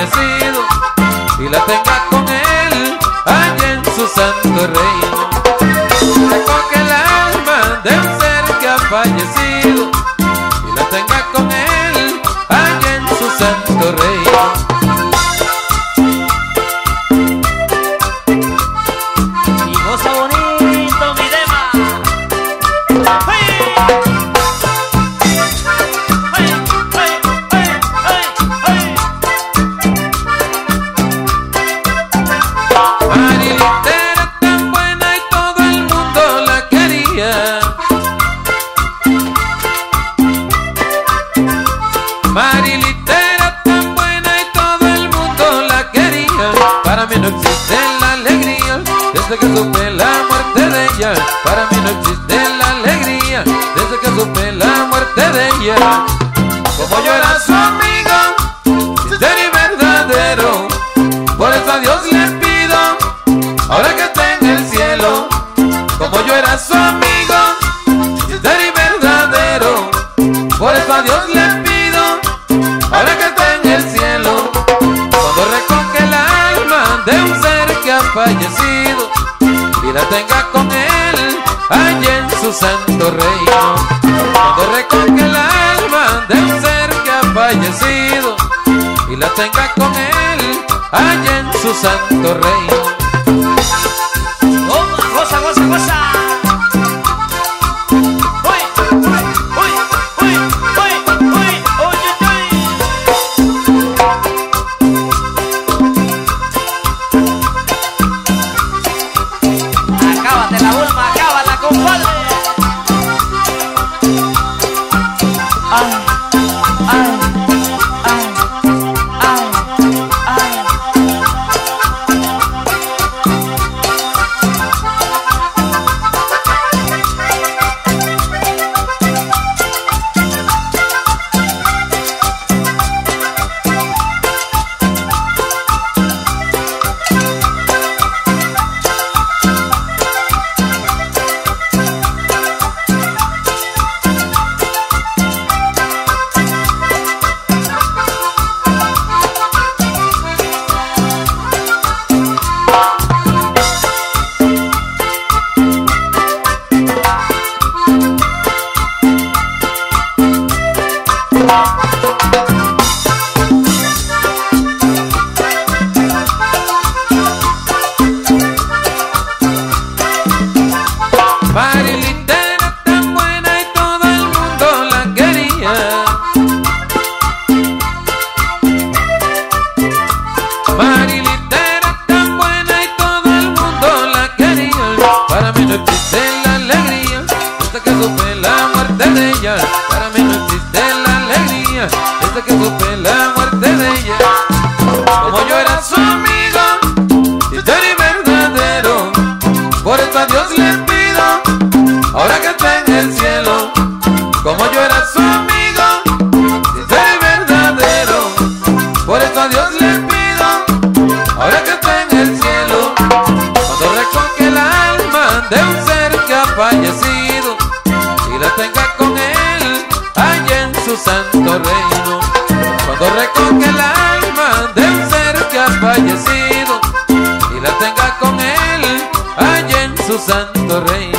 fallecido y la tenga con él allá en su santo reino. Recoge el alma de un ser que ha fallecido y la tenga con él allá en su santo reino. Y goza bonito mi tema. Marilita era tan buena y todo el mundo la quería. Marilita era tan buena y todo el mundo la quería. Para mí no existe la alegría desde que supe la muerte de ella. Para mí no existe la alegría desde que supe la muerte de ella. Como yo era su amigo, sincero y verdadero, por eso a Dios le pido, ahora que está en el cielo. Como yo era su amigo, sincero y verdadero, por eso a Dios le pido, ahora que está en el cielo. Cuando recoge el alma de un ser que ha fallecido y la tenga con él allá en su santo reino. Cuando recoge el alma de un ser que ha fallecido y la tenga con él allá en su santo reino. Goza, goza, goza. Acábate la ulma, acábala, compadre. Ay, ay, ay, ay, ay. Marilita era tan buena y todo el mundo la quería. Marilita era tan buena y todo el mundo la quería. Para mí no existe la alegría desde que supe la muerte de ella. Para mí no existe la alegría desde que supe la muerte de ella. Como yo era su amigo, sincero y verdadero, por eso a Dios le pido, ahora que está en el cielo. Como yo era su amigo, sincero y verdadero, por eso a Dios le pido, ahora que está en el cielo. Cuando recoge el alma de un ser que ha fallecido y la tenga con él allá en su santo reino. Cuando recoge el alma de un ser que ha fallecido y la tenga con él allá en su santo reino.